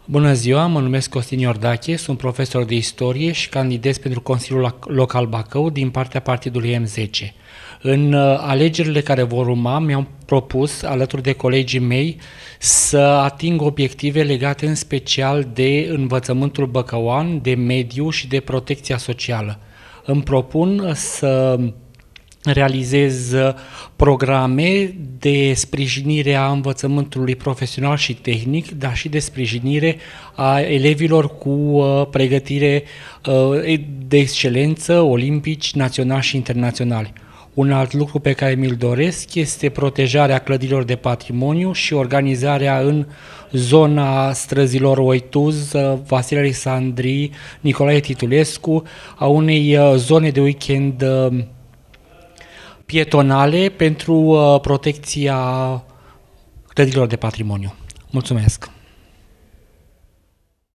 Bună ziua, mă numesc Costin Iordache, sunt profesor de istorie și candidez pentru Consiliul Local Bacău din partea partidului M10. În alegerile care vor urma, mi-am propus, alături de colegii mei, să ating obiective legate în special de învățământul băcăuan, de mediu și de protecția socială. Îmi propun să realizez programe de sprijinire a învățământului profesional și tehnic, dar și de sprijinire a elevilor cu pregătire de excelență, olimpici, naționali și internaționali. Un alt lucru pe care mi-l doresc este protejarea clădirilor de patrimoniu și organizarea în zona străzilor Oituz, Vasile Alexandrii, Nicolae Titulescu, a unei zone de weekend pietonale pentru protecția clădirilor de patrimoniu. Mulțumesc!